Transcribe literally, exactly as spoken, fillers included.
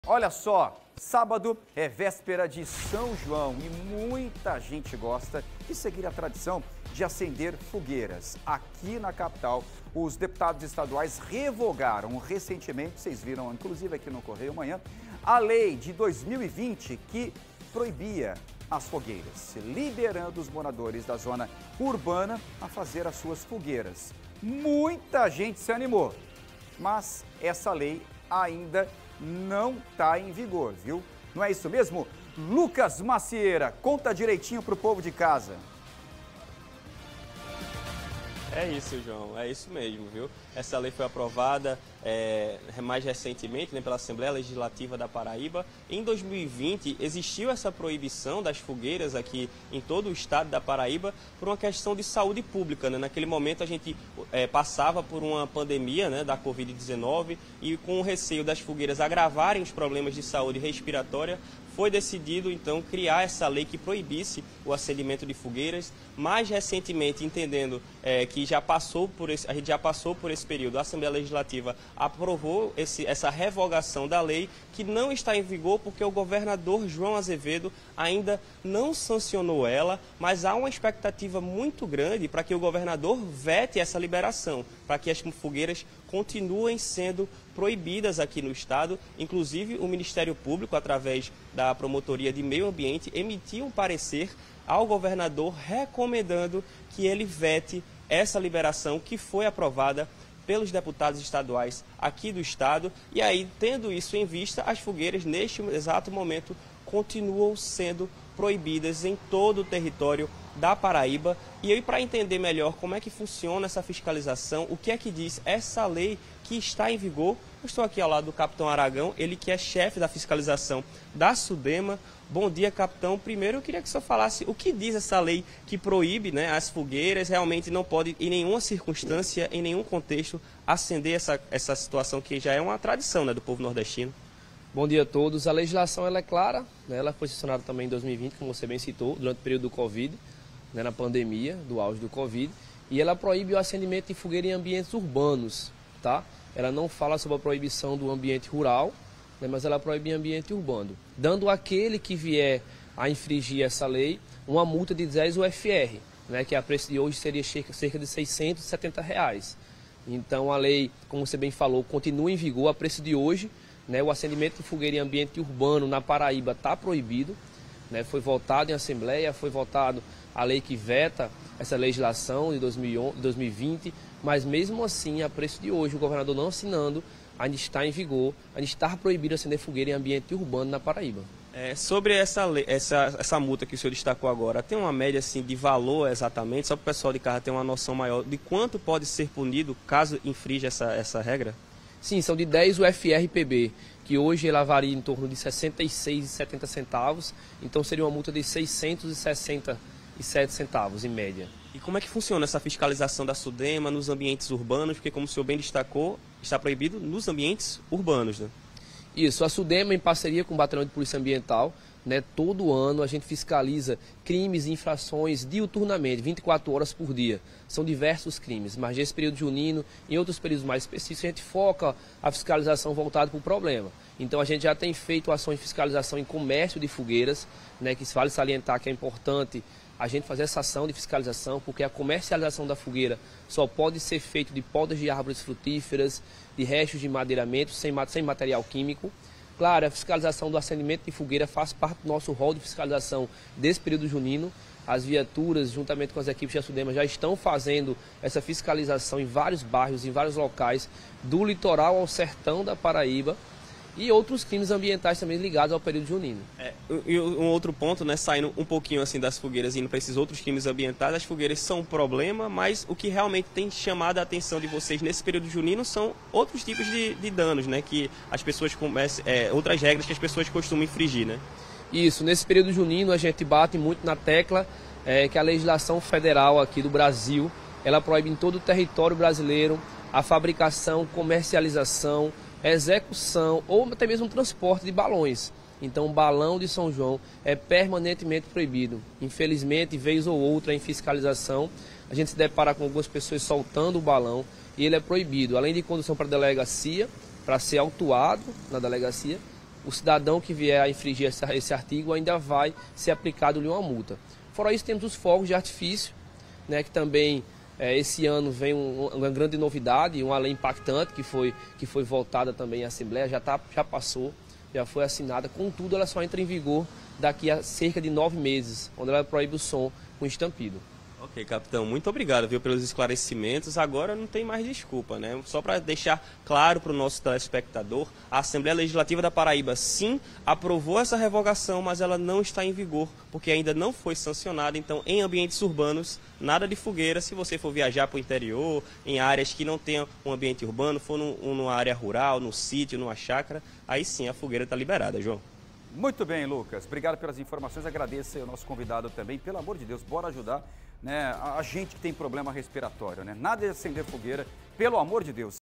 Olha só, sábado é véspera de São João e muita gente gosta de seguir a tradição de acender fogueiras. Aqui na capital, os deputados estaduais revogaram recentemente, vocês viram inclusive aqui no Correio Manhã, a lei de dois mil e vinte que proibia as fogueiras, liberando os moradores da zona urbana a fazer as suas fogueiras. Muita gente se animou, mas essa lei ainda não está em vigor, viu? Não é isso mesmo? Lucas Macieira, conta direitinho para o povo de casa. É isso, João, é isso mesmo, viu? Essa lei foi aprovada é, mais recentemente, né, pela Assembleia Legislativa da Paraíba. Em dois mil e vinte, existiu essa proibição das fogueiras aqui em todo o estado da Paraíba por uma questão de saúde pública, né? Naquele momento a gente é, passava por uma pandemia, né, da Covid dezenove e com o receio das fogueiras agravarem os problemas de saúde respiratória, foi decidido, então, criar essa lei que proibisse o acendimento de fogueiras. Mais recentemente, entendendo é, que já passou por esse, a gente já passou por esse período, a Assembleia Legislativa aprovou esse, essa revogação da lei, que não está em vigor porque o governador João Azevedo ainda não sancionou ela, mas há uma expectativa muito grande para que o governador vete essa liberação, para que as fogueiras continuem sendo proibidas aqui no estado. Inclusive, o Ministério Público, através da Promotoria de Meio Ambiente, emitiu um parecer ao governador recomendando que ele vete essa liberação que foi aprovada pelos deputados estaduais aqui do estado. E aí, tendo isso em vista, as fogueiras, neste exato momento, continuam sendo proibidas em todo o território da Paraíba. E aí, para entender melhor como é que funciona essa fiscalização, o que é que diz essa lei que está em vigor, eu estou aqui ao lado do capitão Aragão, ele que é chefe da fiscalização da SUDEMA. Bom dia, capitão. Primeiro, eu queria que o senhor falasse o que diz essa lei que proíbe, né, as fogueiras. Realmente não pode, em nenhuma circunstância, em nenhum contexto, acender essa, essa situação que já é uma tradição, né, do povo nordestino. Bom dia a todos. A legislação ela é clara, né? Ela foi sancionada também em dois mil e vinte, como você bem citou, durante o período do Covid, né, na pandemia, do auge do Covid, e ela proíbe o acendimento de fogueira em ambientes urbanos, tá? Ela não fala sobre a proibição do ambiente rural, né, mas ela proíbe em ambiente urbano, dando àquele que vier a infringir essa lei uma multa de dez U F R, né, que a preço de hoje seria cerca de seiscentos e setenta reais. Então a lei, como você bem falou, continua em vigor a preço de hoje. Né, o acendimento de fogueira em ambiente urbano na Paraíba está proibido, né, foi votado em Assembleia, foi votado a lei que veta essa legislação de dois mil e onze, dois mil e vinte, mas mesmo assim, a preço de hoje, o governador não assinando, ainda está em vigor, ainda está proibido acender fogueira em ambiente urbano na Paraíba. É, sobre essa, essa, essa multa que o senhor destacou agora, tem uma média assim, de valor exatamente, só para o pessoal de casa ter uma noção maior de quanto pode ser punido caso infrinja essa, essa regra? Sim, são de dez U F R P B, que hoje ela varia em torno de sessenta e seis reais e setenta centavos, então seria uma multa de seiscentos e sessenta e sete centavos em média. E como é que funciona essa fiscalização da SUDEMA nos ambientes urbanos? Porque, como o senhor bem destacou, está proibido nos ambientes urbanos, né? Isso, a SUDEMA, em parceria com o Batalhão de Polícia Ambiental, né, todo ano a gente fiscaliza crimes e infrações diuturnamente, vinte e quatro horas por dia. São diversos crimes, mas nesse período junino, em outros períodos mais específicos, a gente foca a fiscalização voltada para o problema. Então a gente já tem feito ações de fiscalização em comércio de fogueiras, né, que vale salientar que é importante a gente fazer essa ação de fiscalização, porque a comercialização da fogueira só pode ser feita de podas de árvores frutíferas, de restos de madeiramento, sem, sem material químico. Claro, a fiscalização do acendimento de fogueira faz parte do nosso rol de fiscalização desse período junino. As viaturas, juntamente com as equipes da SUDEMA, já estão fazendo essa fiscalização em vários bairros, em vários locais, do litoral ao sertão da Paraíba, e outros crimes ambientais também ligados ao período junino. É, e um outro ponto, né, saindo um pouquinho assim das fogueiras e indo para esses outros crimes ambientais, as fogueiras são um problema, mas o que realmente tem chamado a atenção de vocês nesse período junino são outros tipos de, de danos, né, que as pessoas comecem, é, outras regras que as pessoas costumam infringir, né? Isso, nesse período junino a gente bate muito na tecla é, que a legislação federal aqui do Brasil, ela proíbe em todo o território brasileiro a fabricação, comercialização, execução ou até mesmo transporte de balões. Então o balão de São João é permanentemente proibido. Infelizmente, vez ou outra em fiscalização, a gente se depara com algumas pessoas soltando o balão e ele é proibido. Além de condução para a delegacia, para ser autuado na delegacia, o cidadão que vier a infringir esse, esse artigo ainda vai ser aplicado-lhe uma multa. Fora isso, temos os fogos de artifício, né, que também é, esse ano vem um, uma grande novidade, uma lei impactante que foi, que foi votada também em Assembleia, já, tá, já passou, já foi assinada, contudo ela só entra em vigor daqui a cerca de nove meses, onde ela proíbe o som com estampido. Ok, capitão, muito obrigado, viu, pelos esclarecimentos. Agora não tem mais desculpa, né? Só para deixar claro para o nosso telespectador, a Assembleia Legislativa da Paraíba, sim, aprovou essa revogação, mas ela não está em vigor, porque ainda não foi sancionada. Então, em ambientes urbanos, nada de fogueira. Se você for viajar para o interior, em áreas que não tenham um ambiente urbano, for num, numa área rural, no sítio, numa chácara, aí sim a fogueira está liberada, João. Muito bem, Lucas. Obrigado pelas informações. Agradeço ao nosso convidado também. Pelo amor de Deus, bora ajudar, né, a gente que tem problema respiratório, né? Nada de acender fogueira, pelo amor de Deus.